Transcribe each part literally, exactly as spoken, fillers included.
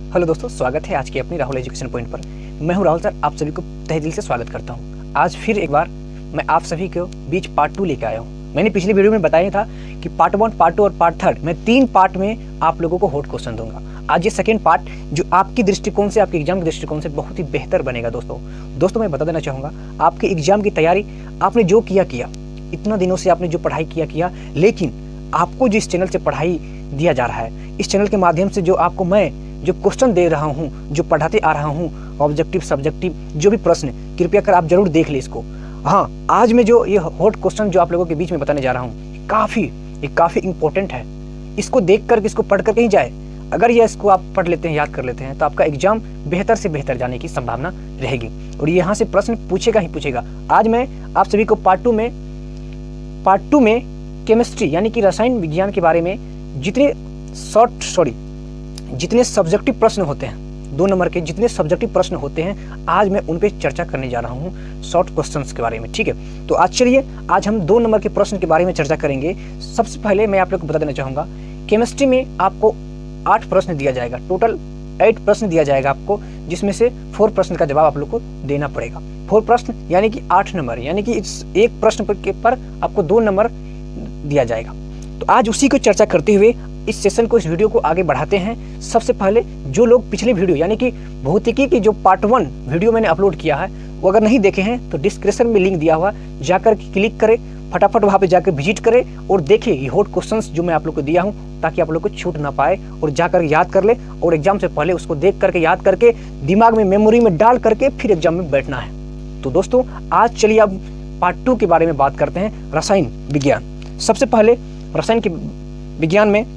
Hello दोस्तों, स्वागत है आज की अपनी राहुल एजुकेशन पॉइंट पर। मैं हूं राहुल सर, आप सभी को तहे दिल से स्वागत करता हूं। आज फिर एक बार मैं आप सभी के बीच पार्ट टू लेकर आया हूं। मैंने पिछली वीडियो में बताया था कि पार्ट वन, पार्ट टू और पार्ट थर्ड मैं तीन पार्ट में आप लोगों को हॉट क्वेश्चन दूंगा। आज ये सेकेंड पार्ट जो आपकी दृष्टिकोण से, आपके एग्जाम के दृष्टिकोण से बहुत ही बेहतर बनेगा। दोस्तों दोस्तों मैं बता देना चाहूँगा, आपके एग्जाम की तैयारी आपने जो किया किया, इतना दिनों से आपने जो पढ़ाई किया किया, लेकिन आपको जो इस चैनल से पढ़ाई दिया जा रहा है, इस चैनल के माध्यम से जो आपको मैं जो क्वेश्चन दे रहा हूं, जो पढ़ाते आ रहा हूं, ऑब्जेक्टिव सब्जेक्टिव जो भी प्रश्न, कृपया कर आप जरूर देख लें इसको। हाँ, आज मैं जो ये हॉट क्वेश्चन जो आप लोगों के बीच में बताने जा रहा हूँ, काफ़ी ये काफ़ी इंपॉर्टेंट है। इसको देख कर, इसको पढ़ कर कहीं जाए, अगर ये इसको आप पढ़ लेते हैं, याद कर लेते हैं, तो आपका एग्जाम बेहतर से बेहतर जाने की संभावना रहेगी और यहाँ से प्रश्न पूछेगा ही पूछेगा। आज मैं आप सभी को पार्ट टू में पार्ट टू में केमिस्ट्री यानी कि रसायन विज्ञान के बारे में जितने शॉर्ट सॉरी जितने सब्जेक्टिव प्रश्न होते हैं, दो नंबर के जितने सब्जेक्टिव प्रश्न होते हैं, आज मैं उन पे चर्चा करने जा रहा हूँ, शॉर्ट क्वेश्चंस के बारे में। ठीक है, तो आज चलिए आज हम दो नंबर के प्रश्न के बारे में चर्चा करेंगे। सबसे पहले मैं आप लोग को बता देना चाहूँगा, केमिस्ट्री में आपको आठ प्रश्न दिया जाएगा, टोटल एट प्रश्न दिया जाएगा आपको, जिसमें से फोर प्रश्न का जवाब आप लोग को देना पड़ेगा। फोर प्रश्न यानी कि आठ नंबर, यानी कि इस एक प्रश्न पर, के पर आपको दो नंबर दिया जाएगा। तो आज उसी को चर्चा करते हुए इस सेशन को, इस वीडियो को आगे बढ़ाते हैं। सबसे पहले जो लोग पिछले वीडियो यानी कि भौतिकी की जो पार्ट वन वीडियो मैंने अपलोड किया है, वो अगर नहीं देखे हैं तो डिस्क्रिप्शन में लिंक दिया हुआ, जाकर क्लिक करें, फटाफट वहाँ पे जाकर विजिट करें और देखिए ये हॉट क्वेश्चंस जो मैं आप लोग को दिया हूँ, ताकि आप लोग को छूट ना पाए और जाकर याद कर ले और एग्जाम से पहले उसको देख करके, याद करके, दिमाग में, मेमोरी में डाल करके फिर एग्जाम में बैठना है। तो दोस्तों आज चलिए अब पार्ट टू के बारे में बात करते हैं, रसायन विज्ञान। सबसे पहले रसायन के विज्ञान में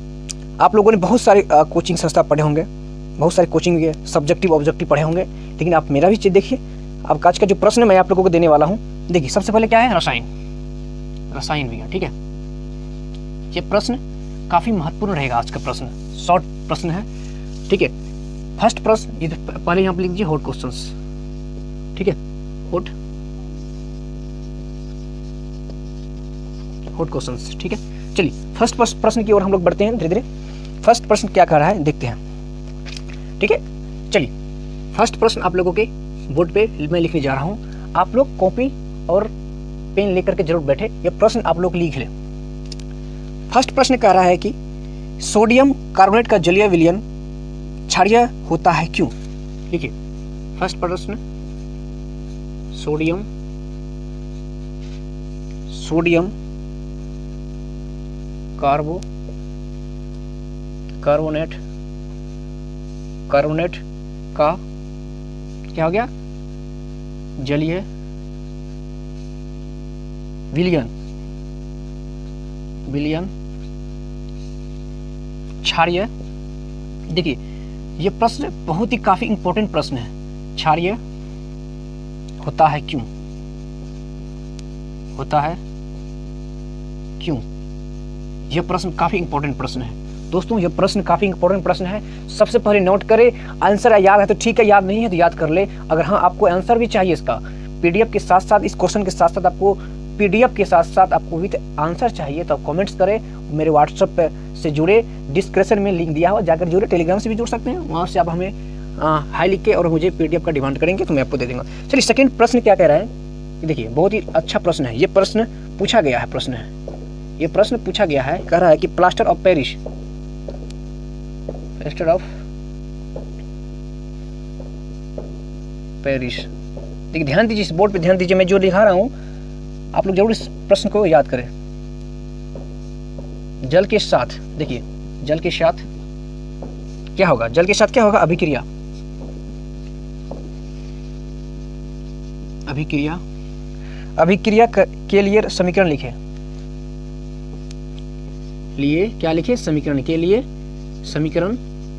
आप लोगों ने बहुत सारे कोचिंग संस्था पढ़े होंगे, बहुत सारे कोचिंग के सब्जेक्टिव ऑब्जेक्टिव पढ़े होंगे, लेकिन आप मेरा भी चीज़ देखिए। अब आज का जो प्रश्न मैं आप लोगों को देने वाला हूँ, देखिए सबसे पहले क्या है, रसायन रसायन विज्ञान। ठीक है, ये प्रश्न काफ़ी महत्वपूर्ण रहेगा। आज का प्रश्न शॉर्ट प्रश्न है। ठीक है, फर्स्ट प्रश्न, ये पहले यहाँ पर लिख दीजिए हॉट क्वेश्चंस। ठीक है, हॉट हॉट क्वेश्चंस। ठीक है, चलिए फर्स्ट प्रश्न की ओर हम लोग बढ़ते हैं धीरे धीरे। फर्स्ट प्रश्न क्या कर रहा है देखते हैं। ठीक है, चलिए फर्स्ट प्रश्न आप लोगों के बोर्ड पे मैं लिखने जा रहा हूँ। आप लोग कॉपी और पेन लेकर के जरूर बैठे, ये प्रश्न आप लोग लिख लें। फर्स्ट प्रश्न कह रहा है कि सोडियम कार्बोनेट का जलीय विलयन क्षारीय होता है क्यों? देखिए फर्स्ट प्रश्न, sodium sodium carbo carbonate carbonate का क्या हो गया, जलीय विलयन विलयन क्षारीय। देखिए ये प्रश्न बहुत ही काफी इंपॉर्टेंट प्रश्न है, क्षारीय होता है क्यों, होता है क्यों? यह प्रश्न काफी इंपॉर्टेंट प्रश्न है दोस्तों, यह प्रश्न काफी इंपॉर्टेंट प्रश्न है। सबसे पहले नोट करें, आंसर याद है तो ठीक है, याद नहीं है तो याद कर ले। अगर हाँ आपको आंसर भी चाहिए इसका, पीडीएफ के साथ साथ, इस क्वेश्चन के साथ साथ आपको पीडीएफ के साथ साथ आपको विद आंसर चाहिए, तो आप कमेंट्स करें, मेरे व्हाट्सएप से जुड़े, डिस्क्रिप्शन में लिंक दिया हुआ, जाकर जुड़े। टेलीग्राम से भी जुड़ सकते हैं, वहाँ से आप हमें हाई लिख के और मुझे पीडीएफ का डिमांड करेंगे तो मैं आपको दे दूंगा। चलिए सेकंड प्रश्न क्या कह रहा है, देखिए बहुत ही अच्छा प्रश्न है। ये प्रश्न पूछा गया है, प्रश्न है ये प्रश्न पूछा गया है, कह रहा है कि plaster of Paris plaster of Paris देखिए ध्यान दीजिए, इस बोर्ड पे ध्यान दीजिए, मैं जो दिखा रहा हूं आप लोग जरूर इस प्रश्न को याद करें। जल के साथ, देखिए जल के साथ क्या होगा, जल के साथ क्या होगा, अभिक्रिया अभिक्रिया अभिक्रिया के लिए समीकरण लिखे, लिए क्या लिखे, समीकरण के लिए समीकरण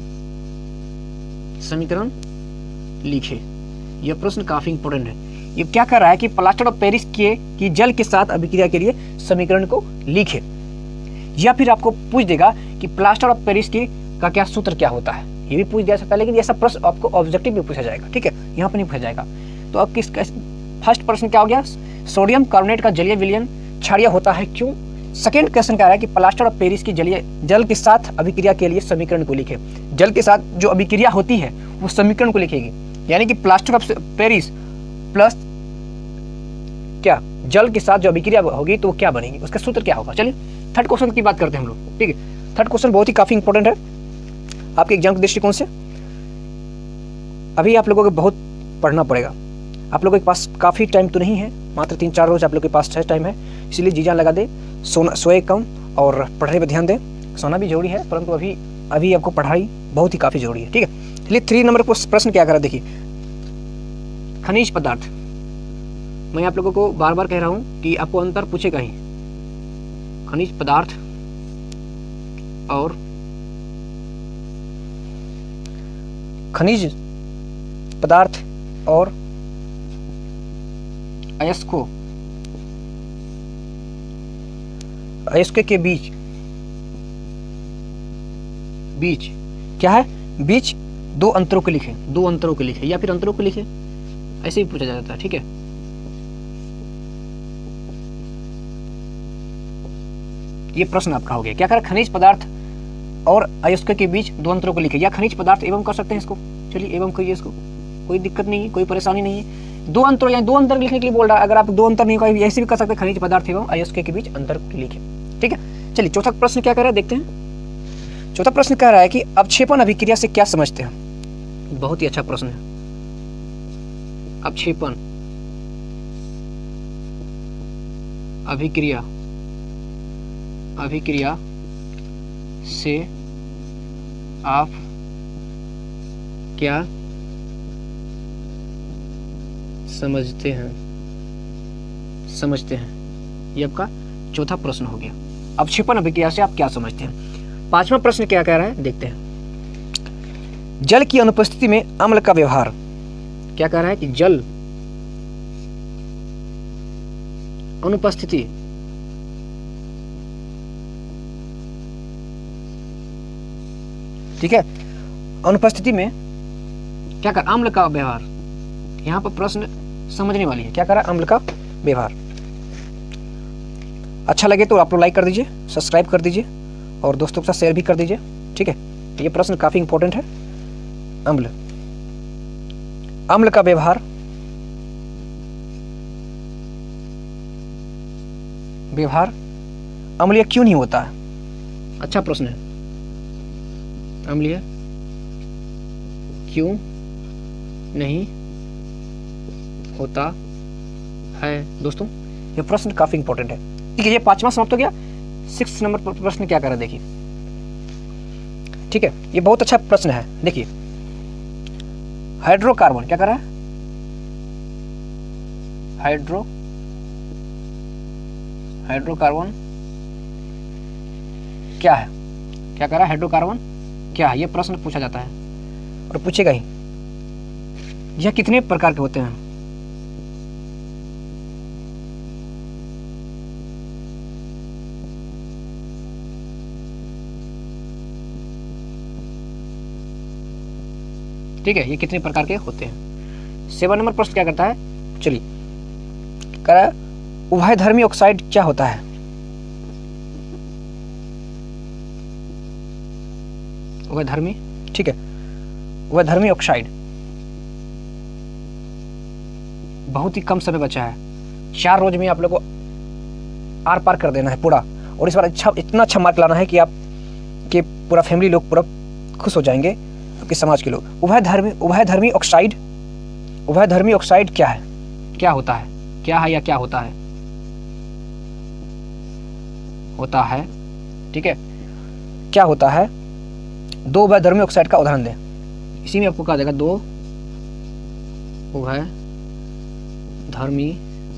समीकरण लिखे। यह प्रश्न काफी इंपॉर्टेंट है। ये क्या कर रहा है कि प्लास्टर ऑफ पेरिस के कि जल के साथ अभिक्रिया के लिए समीकरण को लिखे, या फिर आपको पूछ देगा कि प्लास्टर ऑफ पेरिस की का क्या सूत्र क्या होता है, ये भी पूछ दिया सकता है, लेकिन ऐसा प्रश्न आपको ऑब्जेक्टिव में पूछा जाएगा। ठीक है, यहाँ पर नहीं पूछा जाएगा। तो अब किस फर्स्ट प्रश्न क्या हो गया, सोडियम कार्बोनेट का जलीय विलयन क्षारीय होता है क्यों? सेकेंड क्वेश्चन क्या है कि प्लास्टर ऑफ पेरिस की जलीय जल के साथ अभिक्रिया के लिए समीकरण को लिखे। जल के साथ जो अभिक्रिया होती है वो समीकरण को लिखेगी, यानी कि प्लास्टर ऑफ पेरिस प्लस क्या जल के साथ जो अभिक्रिया होगी तो क्या बनेगी, उसका सूत्र क्या होगा। चलिए थर्ड क्वेश्चन की बात करते हैं हम लोग, ठीक है। थर्ड क्वेश्चन बहुत ही काफी इंपॉर्टेंट है आपके एग्जाम के दृष्टिकोण से। अभी आप लोगों को बहुत पढ़ना पड़ेगा, आप लोगों के पास काफ़ी टाइम तो नहीं है, मात्र तीन चार रोज आप लोगों के पास टाइम है, इसलिए जी जान लगा दे, सोना सोए कम और पढ़ाई पर ध्यान दें। सोना भी जरूरी है, परंतु अभी अभी आपको पढ़ाई बहुत ही काफ़ी जरूरी है, ठीक है। चलिए थ्री नंबर प्रश्न क्या करा, देखिए खनिज पदार्थ। मैं आप लोगों को बार बार कह रहा हूँ कि आपको अंतर पूछेगा ही, खनिज पदार्थ और खनिज पदार्थ और अयस्कों अयस्कों के बीच बीच क्या है, बीच दो अंतरों को लिखे, दो अंतरों को लिखे या फिर अंतरों को लिखे, ऐसे ही पूछा जाता है, ठीक है। ये प्रश्न आपका हो गया, क्या करें, खनिज पदार्थ और अयस्कों के बीच दो अंतरों को लिखे, या खनिज पदार्थ एवं कर सकते हैं इसको। चलिए एवं कहिए इसको, कोई दिक्कत नहीं है, कोई परेशानी नहीं है। दो अंतर या दो अंतर लिखने के लिए बोल रहा है, अगर आप दो अंतर नहीं होगा ऐसे भी कर सकते हैं, खनिज पदार्थ एवं अयस्कों के बीच अंतर लिखे, ठीक है। चलिए चौथा प्रश्न क्या कह रहा है, देखते हैं। चौथा प्रश्न कह रहा है कि अवक्षेपण अभिक्रिया से क्या समझते हैं। बहुत ही अच्छा प्रश्न है। अवक्षेपण अभिक्रिया अभिक्रिया से आप क्या समझते हैं समझते हैं ये आपका चौथा प्रश्न हो गया। अवक्षेपण अभिक्रिया से आप क्या समझते हैं। पांचवा प्रश्न क्या कह रहा है, देखते हैं। जल की अनुपस्थिति में अम्ल का व्यवहार। क्या कह रहा है कि जल अनुपस्थिति ठीक है, अनुपस्थिति में क्या कर, अम्ल का व्यवहार। यहां पर प्रश्न समझने वाली है, क्या कर रहा है, अम्ल का व्यवहार। अच्छा लगे तो आप लोग लाइक कर दीजिए, सब्सक्राइब कर दीजिए और दोस्तों के साथ शेयर भी कर दीजिए, ठीक है। ये प्रश्न काफी इंपॉर्टेंट है। अम्ल अम्ल का व्यवहार व्यवहार अम्लीय क्यों नहीं होता है। अच्छा प्रश्न है, अम्लीय क्यों नहीं होता है दोस्तों, ये प्रश्न काफी इंपॉर्टेंट है, ठीक है। ये पांचवा समाप्त हो गया। सिक्स नंबर प्रश्न क्या कर रहा है, देखिए, ठीक है। ये बहुत अच्छा प्रश्न है, देखिए। हाइड्रोकार्बन क्या कर रहा है, हाइड्रो हाइड्रोकार्बन क्या है, क्या कर रहा है, हाइड्रोकार्बन क्या है, ये प्रश्न पूछा जाता है और पूछेगा ही। यह कितने प्रकार के होते हैं। ठीक है, ये कितने प्रकार के होते हैं। सेवन नंबर प्रश्न क्या करता है, चलिए, कह रहा है उभयधर्मी ऑक्साइड क्या होता है। उभयधर्मी, ठीक है, उभयधर्मी ऑक्साइड। बहुत ही कम समय बचा है, चार रोज में आप लोगों को आर पार कर देना है पूरा, और इस बार अच्छा इतना अच्छा मार्क लाना है कि आप कि पूरा फैमिली लोग पूरा खुश हो जाएंगे, आपके समाज के लोग। उभयधर्मी उभयधर्मी ऑक्साइड उभयधर्मी ऑक्साइड क्या है, क्या होता है, क्या है या क्या होता है होता है ठीक है, क्या होता है। दो उभयधर्मी ऑक्साइड का उदाहरण दें, इसी में आपको कहा जाएगा दो उभयधर्मी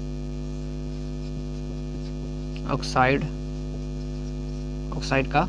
ऑक्साइड ऑक्साइड का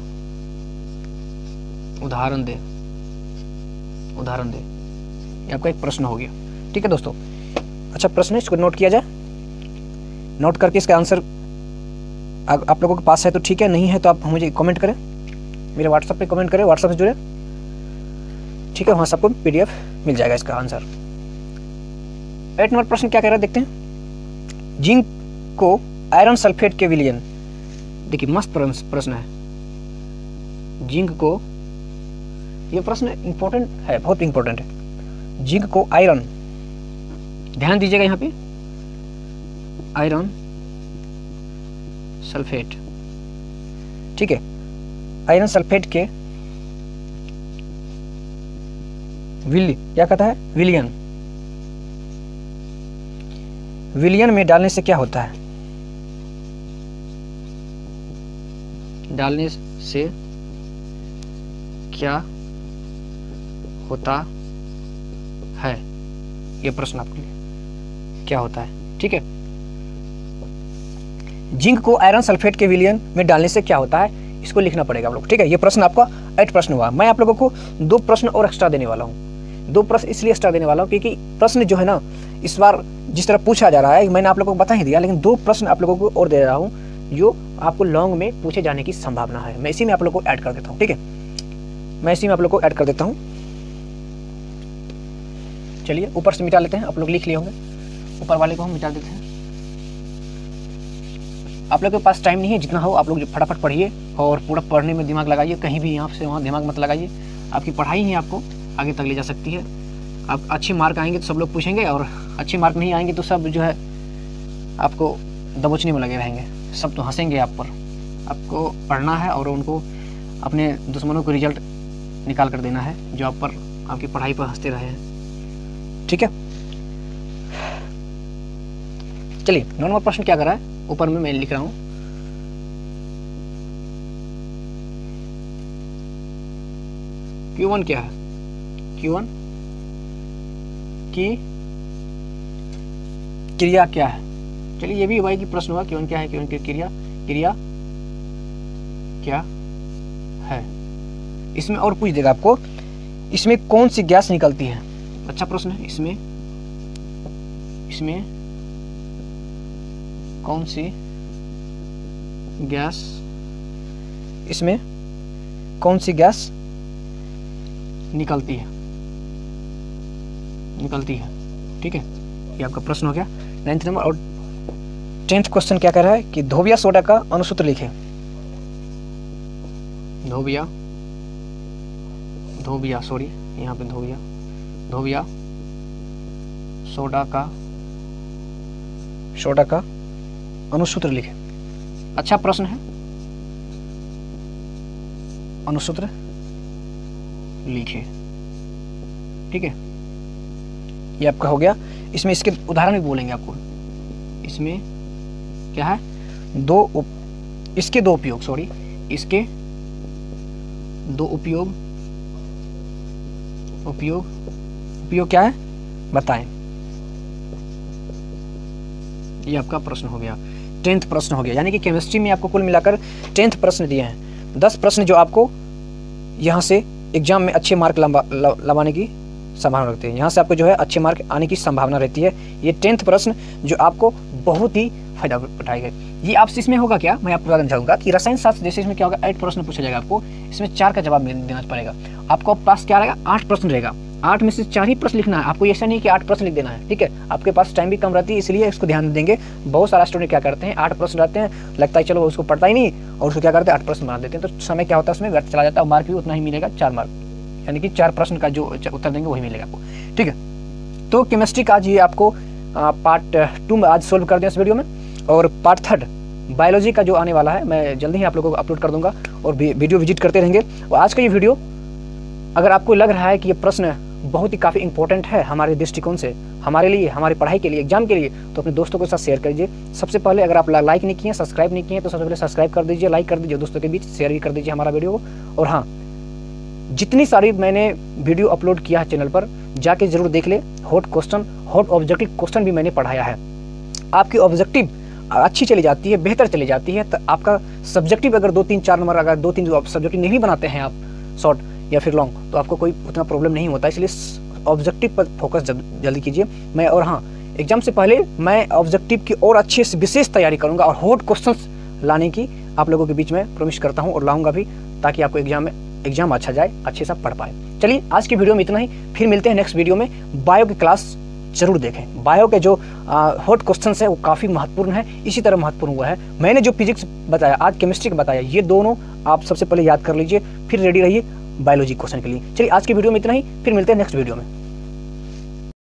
उदाहरण दे उदाहरण दे ये आपका एक प्रश्न हो गया, ठीक है दोस्तों। अच्छा प्रश्न है, इसको नोट किया जाए, नोट करके इसका आंसर आप लोगों के पास है तो ठीक है, नहीं है तो आप मुझे कमेंट करें, मेरे व्हाट्सएप पे कमेंट करें, व्हाट्सएप से जुड़े, ठीक है, वहां सबको पीडीएफ मिल जाएगा इसका आंसर। एट नंबर प्रश्न क्या कह रहा है, देखते हैं। जिंक को आयरन सल्फेट के विलयन, देखिए मस्त प्रश्न है। जिंक को, ये प्रश्न इंपॉर्टेंट है, बहुत इंपॉर्टेंट है। जिंक को आयरन, ध्यान दीजिएगा यहाँ पे, आयरन सल्फेट, ठीक है, आयरन सल्फेट के विल क्या कहता है, विलियन, विलियन में डालने से क्या होता है, डालने से क्या होता है, ये प्रश्न आपके लिए, क्या होता है, ठीक है। जिंक को आयरन सल्फेट के विलियन में डालने से क्या होता है, इसको लिखना पड़ेगा आप लोग, ठीक है। ये प्रश्न आपका एट प्रश्न हुआ। मैं आप लोगों को दो प्रश्न और एक्स्ट्रा देने वाला हूँ, दो प्रश्न इसलिए एक्स्ट्रा देने वाला हूँ क्योंकि प्रश्न जो है ना इस बार जिस तरह पूछा जा रहा है मैंने आप लोगों को बता ही दिया, लेकिन दो प्रश्न आप लोगों को और दे रहा हूँ जो आपको लॉन्ग में पूछे जाने की संभावना है। मैं इसी में आप लोगों को ऐड कर देता हूँ, ठीक है, मैं इसी में आप लोगों को ऐड कर देता हूँ। चलिए ऊपर से मिटा लेते हैं, आप लोग लिख लिए होंगे, ऊपर वाले को हम मिटा देते हैं। आप लोग के पास टाइम नहीं है, जितना हो आप लोग फटाफट पढ़िए और पूरा पढ़ने में दिमाग लगाइए, कहीं भी यहाँ से वहाँ दिमाग मत लगाइए। आपकी पढ़ाई ही आपको आगे तक ले जा सकती है। आप अच्छे मार्क आएंगे तो सब लोग पूछेंगे, और अच्छे मार्क नहीं आएंगे तो सब जो है आपको दबोचने में लगे रहेंगे, सब तो हंसेंगे आप पर। आपको पढ़ना है और उनको अपने दुश्मनों को रिजल्ट निकाल कर देना है जो आप पर आपकी पढ़ाई पर हंसते रहे हैं, ठीक है। चलिए नौ नंबर प्रश्न क्या कर रहा है, ऊपर में मैं लिख रहा हूं, क्यू वन क्या है, क्यू वन की क्रिया क्या है। चलिए ये भी भाई की प्रश्न हुआ, क्यू वन क्या है, क्यू वन की क्रिया, क्रिया क्या है। इसमें और पूछ देगा आपको, इसमें कौन सी गैस निकलती है, अच्छा प्रश्न है। इसमें इसमें कौन सी गैस, इसमें कौन सी गैस निकलती है, निकलती है, ठीक है। ये आपका प्रश्न हो गया नाइन्थ नंबर। और टेंथ क्वेश्चन क्या कर रहा है कि धोबिया सोडा का अनुसूत्र लिखे। धोबिया धोबिया सॉरी यहाँ पे धोबिया धोबिया सोडा का सोडा का अनुसूत्र लिखे। अच्छा प्रश्न है, अनुसूत्र लिखे, ठीक है। ये आपका हो गया। इसमें इसके उदाहरण भी बोलेंगे आपको। इसमें क्या है, दो उप, इसके दो उपयोग, सॉरी इसके दो उपयोग, उपयोग उपयोग क्या है बताएं। ये आपका प्रश्न हो गया, टेंथ प्रश्न हो गया। यानी कि केमिस्ट्री में आपको कुल मिलाकर टेंथ प्रश्न दिए हैं, दस प्रश्न जो आपको यहाँ से एग्जाम में अच्छे मार्क लंबाने की संभावना रखती है। यहाँ से आपको जो है अच्छे मार्क आने की संभावना रहती है। ये टेंथ प्रश्न जो आपको बहुत ही फायदा उठाएगा। ये आपसे इसमें होगा क्या, मैं आपको बताना चाहूँगा कि रसायन शास्त्र जैसे इसमें क्या होगा, आठ प्रश्न पूछा जाएगा आपको, इसमें चार का जवाब देना पड़ेगा। आपको पास क्या रहेगा, आठ प्रश्न रहेगा, आठ में से चार ही प्रश्न लिखना है। आपको ऐसा नहीं कि आठ प्रश्न लिख देना है, ठीक है। आपके पास टाइम भी कम रहती है, इसलिए इसको ध्यान देंगे। बहुत सारा स्टूडेंट क्या करते हैं, आठ प्रश्न रहते हैं, लगता है चलो उसको पढ़ता ही नहीं, और उसको क्या करते हैं आठ प्रश्न बना देते हैं, तो समय क्या होता है उसमें व्यर्थ चला जाता है, मार्क भी उतना ही मिलेगा, चार मार्क, यानी कि चार प्रश्न का जो उत्तर देंगे वही मिलेगा आपको, ठीक है। तो केमिस्ट्री का आज ये आपको पार्ट टू में आज सोल्व कर दें इस वीडियो में, और पार्ट थर्ड बायोलॉजी का जो आने वाला है मैं जल्दी ही आप लोगों को अपलोड कर दूंगा, और वीडियो विजिट करते रहेंगे। और आज का ये वीडियो अगर आपको लग रहा है कि ये प्रश्न बहुत ही काफ़ी इंपॉर्टेंट है हमारे दृष्टिकोण से, हमारे लिए, हमारी पढ़ाई के लिए, एग्जाम के लिए, तो अपने दोस्तों के साथ शेयर करिए। सबसे पहले अगर आप लाइक नहीं किए, सब्सक्राइब नहीं किए, तो सबसे पहले सब्सक्राइब कर दीजिए, लाइक कर दीजिए, दोस्तों के बीच शेयर भी कर दीजिए हमारा वीडियो को। और हाँ, जितनी सारी मैंने वीडियो अपलोड किया है चैनल पर, जाके जरूर देख ले। Hot question, hot objective question भी मैंने पढ़ाया है। आपकी ऑब्जेक्टिव अच्छी चली जाती है, बेहतर चली जाती है, तो आपका सब्जेक्टिव अगर दो तीन चार नंबर, अगर दो तीन सब्जेक्टिव नहीं बनाते हैं आप शॉर्ट या फिर लॉन्ग, तो आपको कोई उतना प्रॉब्लम नहीं होता। इसलिए ऑब्जेक्टिव पर फोकस जल्दी कीजिए। मैं और हाँ, एग्जाम से पहले मैं ऑब्जेक्टिव की और अच्छे से विशेष तैयारी करूँगा, और हॉट क्वेश्चंस लाने की आप लोगों के बीच में प्रॉमिस करता हूँ, और लाऊंगा भी, ताकि आपको एग्जाम में एग्जाम अच्छा जाए, अच्छे से पढ़ पाए। चलिए आज की वीडियो में इतना ही, फिर मिलते हैं नेक्स्ट वीडियो में। बायो की क्लास जरूर देखें। बायो के जो हॉट क्वेश्चन है वो काफ़ी महत्वपूर्ण है, इसी तरह महत्वपूर्ण हुआ है। मैंने जो फिजिक्स बताया, आज केमिस्ट्री का बताया, ये दोनों आप सबसे पहले याद कर लीजिए, फिर रेडी रहिए बायोलॉजी क्वेश्चन के लिए। चलिए आज की वीडियो में इतना ही, फिर मिलते हैं नेक्स्ट वीडियो में।